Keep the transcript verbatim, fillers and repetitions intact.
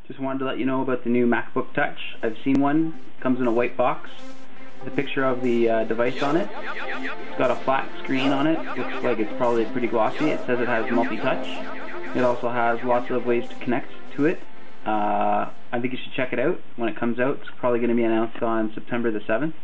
Just wanted to let you know about the new MacBook Touch. I've seen one. It comes in a white box with a picture of the uh, device on it. It's got a flat screen on it. Looks like it's probably pretty glossy. It says it has multi-touch. It also has lots of ways to connect to it. Uh, I think you should check it out when it comes out. It's probably going to be announced on September the seventh.